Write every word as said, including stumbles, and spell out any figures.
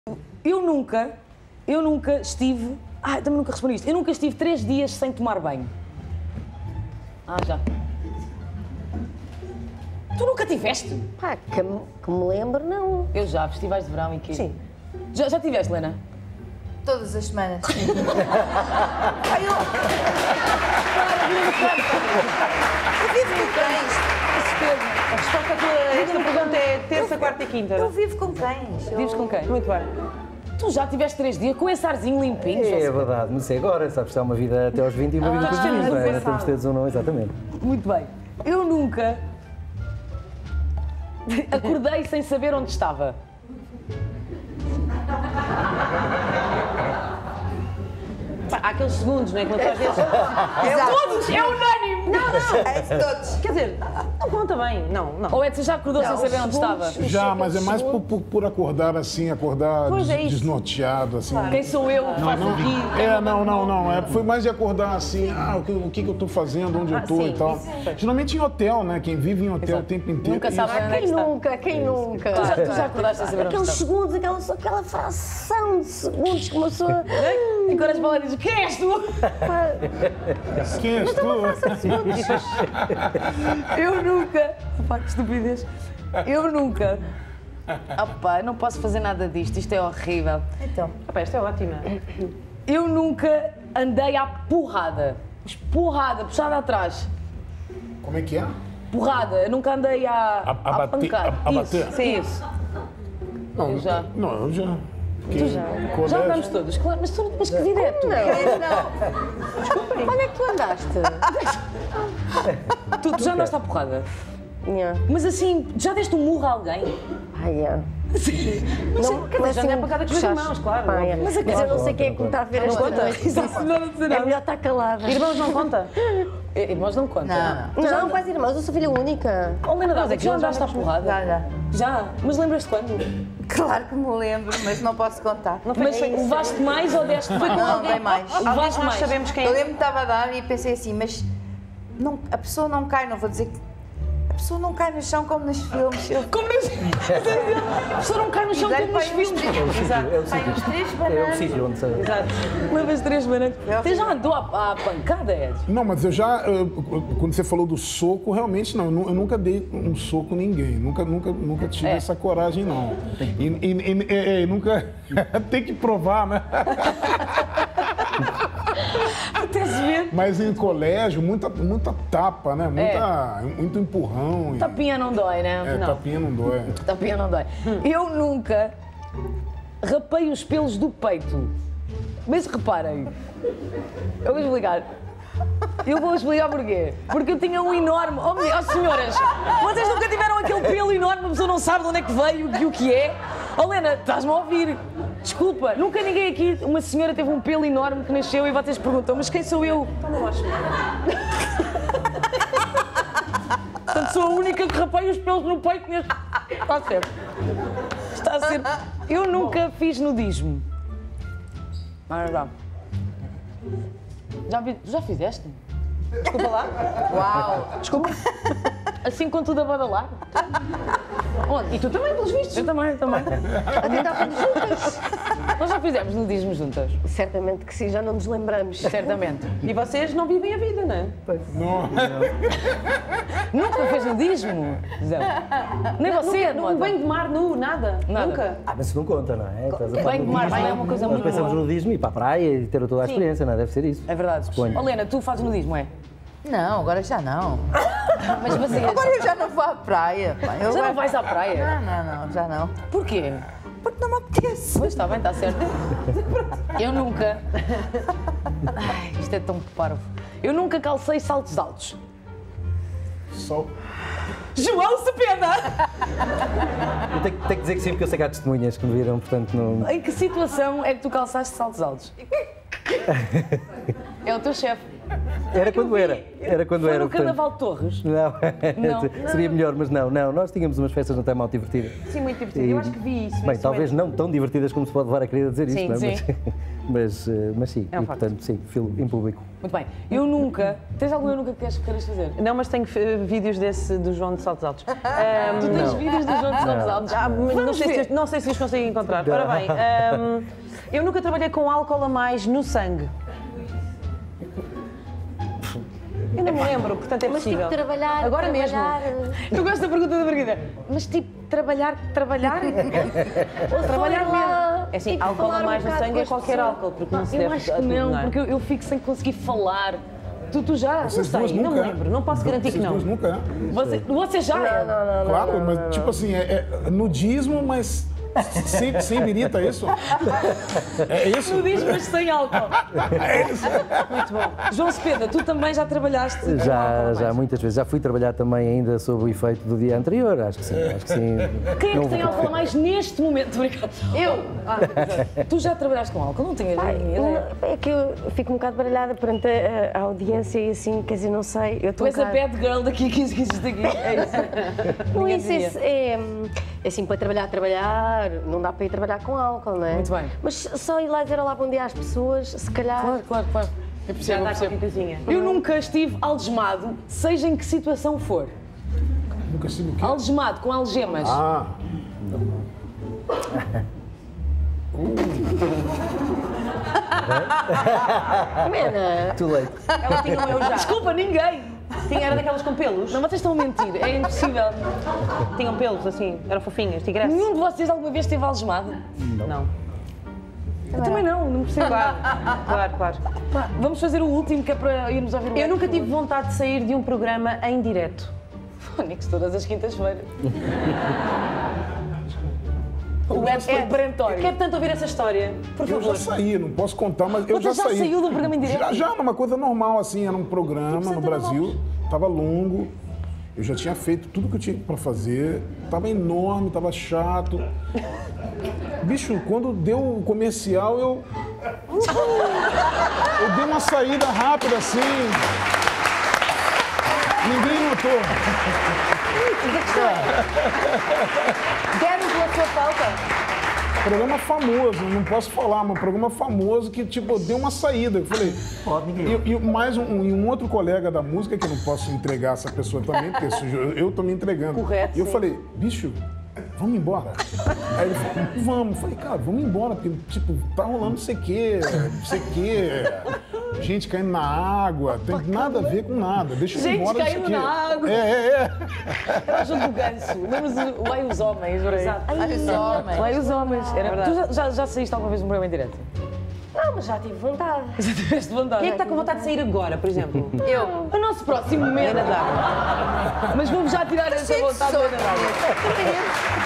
Eu nunca, eu nunca estive... Ah, também nunca respondi isto. Eu nunca estive três dias sem tomar banho. Ah, já. Tu nunca tiveste? Pá, que, me- que me lembro, não. Eu já, festivais de verão e que... Sim. Já, já tiveste, Lena? Todas as semanas. Ai, eu... Eu vivo com cães. A resposta à tua esta pergunta é terça, quarta e quinta. Eu vivo com cães. Eu- Vives com quem? Muito bem. Tu já tiveste três dias com esse arzinho limpinho? É José? verdade, mas é agora, sabes, há uma vida até aos vinte e uma vida depois dos vinte, não é? Ainda temos todos um não, exatamente. Muito bem. Eu nunca acordei sem saber onde estava. Pá, há aqueles segundos, não é? Quando tu às vezes... Exato. Todos! É unânime! Não, não. É de todos. Quer dizer, não conta bem. Não, não. Ou é que você já acordou sem saber onde estava? Já, mas é mais por, por, por acordar assim, acordar Pois des- é isso. desnorteado, assim. Quem sou eu? Não, Faço não, aqui? é, não, não, não. É, foi mais de acordar assim, ah, o que, o que que eu tô fazendo, onde eu tô sim, e tal. isso Geralmente em hotel, né? Quem vive em hotel o tempo inteiro. Nunca isso. sabe onde é que Quem está. nunca, quem nunca? Tu já, tu já acordaste sem saber onde Aqueles estava? segundos, aquela, só aquela fração de segundos que uma pessoa... E quando as bolas dizem, quem és tu? Quem és tu? Eu nunca... Pá, que estupidez. Eu nunca... Ah pá, não posso fazer nada disto, isto é horrível. Então, Ah, pá, esta é ótima. Eu nunca andei à porrada. Mas porrada, puxada atrás. Como é que é? Porrada, eu nunca andei à, A- a à bater- pancada. a- a Isso, bater? sim, isso. Não, Eu já. Não, eu já. Porque Tu já. colégio- Já andamos todos, claro, mas, tu, mas que vida é tu? Onde é que tu andaste? Tu, tu já andaste à porrada. Nha. Mas assim, já deste um murro a alguém? Ai, é. Mas Não, quer mas dizer, já não é assim, pancada com as puxaste. mãos, claro. Pá, é. Mas Mas, a eu não sei quem é que me está a ver esta conta. noite. Exato, não, não dizer É nada. melhor estar calada. Irmãos não conta? Irmãos não conta. não. Não, quase irmãos, eu sou filha única. Oh, Lena, Dá, Mas é que já já andaste à andamos- porrada? Já, já. Já? Mas lembras-te quando? Claro que me lembro, mas não posso contar. Não, Mas levaste mais ou deste mais? não dei mais. Levaste Nós mais? sabemos quem Eu é. lembro que estava a dar e pensei assim, mas não, a pessoa não cai, não vou dizer que... A pessoa não cai no chão como nos filmes. Eu... Como nos... A pessoa não cai no chão Dei como nos para uns filmes. três- É o sítio, é o Pai, uns sítio. três É o bananas. sítio onde se... Levas três bananas. Você já andou à, à pancada, Ed? Não, mas eu já, eh, quando você falou do soco, realmente não, eu nu- eu nunca dei um soco em ninguém, nunca, nunca, nunca tive É. essa coragem, não. E, e- e- é, é, nunca, tem que provar, né? Até se ver. Mas em colégio, muita, muita tapa, né? Muita, muito empurrão. e- Tapinha não dói, né? É, não. tapinha não dói. Tapinha não dói. Eu nunca rapei os pelos do peito. Mas reparem, eu vou explicar. Eu vou explicar porquê. Porque eu tinha um enorme... Oh, meu- oh senhoras, vocês nunca tiveram aquele pelo enorme, a pessoa não sabe de onde é que veio e o que é? Oh, Lena, estás-me a ouvir? Desculpa, nunca ninguém aqui, uma senhora teve um pelo enorme que nasceu e vocês perguntam, mas quem sou eu? Não acho. Portanto, sou a única que rapei os pelos no peito neste... Está certo. Está a ser... Eu nunca fiz nudismo. Mas já. Já, vi... já fizeste? Desculpa lá. Uau! Desculpa. Assim com tudo a badalar? Onde? E tu também, pelos vistos. Eu também, eu também. Até estávamos juntas. Nós já fizemos nudismo juntas. Certamente que sim, já não nos lembramos. Certamente. E vocês não vivem a vida, não é? Não. Nunca fez nudismo? Zé. Nem você, Nunca, Mota? um banho de mar nu, nada? Nada. Nunca? Ah, mas isso não conta, não é? Estás a falar Banho de do mar nudismo, é uma coisa nós muito pensamos boa. no nudismo e ir para a praia e ter toda a experiência, não é? Deve ser isso. É verdade. Suponho. Oh, Lena, tu fazes nudismo, é? Não, agora já não. Mas fazias. Agora eu já não vou à praia. pá. Eu Já agora- não vais à praia? Não, não, não, já não. Porquê? Porque não me apetece. Pois, está bem, está certo. Eu nunca... Ai, isto é tão parvo. Eu nunca calcei saltos altos. Só... João Cepeda! Eu tenho, tenho que dizer que sim, porque eu sei que há testemunhas que me viram, portanto não... Em que situação é que tu calçaste saltos altos? É o teu chefe. Era quando era. Era quando Foi era, no portanto... Carnaval de Torres. Não, Não. seria melhor, mas não, não. Nós tínhamos umas festas no Time Out divertidas. Sim, muito divertido. Eu acho que vi isso. Bem, isso talvez mesmo. não tão divertidas como se pode levar a querer a dizer Sim, isto, não é? sim. Mas, Mas, eh, mas sim, É um e, facto. portanto, sim, filme em público. Muito bem. Eu nunca. Tens algum eu nunca que queres, queres fazer? Não, mas tenho eh, vídeos desse do João de Saltos Altos. Ahm, Tu tens Não. vídeos do João de Saltos Altos? ah, não, Vamos sei ver. se, não sei se os consigo encontrar. Ora bem, ahm, eu nunca trabalhei com álcool a mais no sangue. Eu não me lembro, portanto é Mas tipo, possível. trabalhar. Agora trabalhar, Eu gosto da pergunta da Margarida. Mas tipo, trabalhar, trabalhar? Ou Trabalhar só ir lá, É assim, tipo, álcool a falar um mais no bocado sangue com é as qualquer pessoas. álcool, porque não se Eu deve acho a que tudo, não, é? porque eu, eu fico sem conseguir falar. Tu, tu já? Vocês Não duas sei, não me nunca? lembro, não posso garantir que Vocês não. duas nunca, é? Você, você já? Não, não, não, não. Claro, mas tipo assim, é, é nudismo, mas sem, sem birita, é isso? É isso? Tu diz, mas sem álcool. É isso. Muito bom. João Cepeda, tu também já trabalhaste com álcool a Já, mais. já muitas vezes. Já fui trabalhar também ainda sob o efeito do dia anterior, acho que sim. Acho que sim. Quem é Não que tem vou- álcool a mais neste momento? Obrigado. Eu. Ah, tu já trabalhaste com álcool? Não tinha Pai, ideia. não, é que eu fico um bocado baralhada perante a, a audiência e assim, quer dizer, não sei. Eu Tu estou és a bad girl daqui que existe aqui. É isso. Não, Ninguém isso é, dizia. é, é assim, para trabalhar, trabalhar, não dá para ir trabalhar com álcool, não é? Muito bem. Mas só ir lá dizer olá, bom dia às pessoas, se calhar. Claro, claro, claro. Eu percebo, Já eu dá percebo. qualquer coisinha. Eu nunca estive algemado, seja em que situação for. Nunca estive o quê? Algemado, com algemas. Ah, Mena, Too late. Ela tinha um eu já. Desculpa, ninguém. Tinha, era daquelas com pelos. Não, vocês estão a mentir. É impossível. Tinham pelos, assim, eram fofinhas, tigresse. Nenhum de vocês alguma vez esteve algemado? Não. Eu também não, não percebo. Claro, claro, claro. Pá, vamos fazer o último que é para irmos ouvir o Eu nunca tive vontade de sair de um programa em direto. Fónix todas as quintas-feiras. O web foi perentório. Quero tanto ouvir essa história, por eu já favor. saí, não posso contar, mas eu Você já já saí. saiu do programa em direto? Já, já, numa coisa normal, assim, era um programa no Santana Brasil, tava longo, eu já tinha feito tudo que eu tinha pra fazer, tava enorme, tava chato. Bicho, quando deu o comercial, eu... Eu dei uma saída rápida, assim... Ninguém notou. Deram pela sua falta. Programa famoso, não posso falar, mas programa famoso que, tipo, deu uma saída. Eu falei. E, e mais um, e um outro colega da música, que eu não posso entregar essa pessoa também, porque isso eu, eu tô me entregando. Correto, E eu sim. falei, bicho, vamos embora. Aí ele falou, vamos. Eu falei, cara, vamos embora, porque, tipo, tá rolando não sei o quê, não sei o quê. Gente caindo na água, tem nada a ver com nada. Deixa eu ir Gente embora disso caindo aqui. na água. É, é, é. Era o jogo do ganso. Lembras o Lá e os Homens? Exato. Ai, os homens. Lá e os Homens. Era... Tu já, já, já saíste alguma vez de um programa em direto? não, mas já tive vontade. Já tiveste vontade? Quem é que está com vontade de sair agora, por exemplo? Eu. O nosso próximo momento. Ana D'Água. Mas vamos já tirar essa Cheio de vontade sono. da Ana D'Água.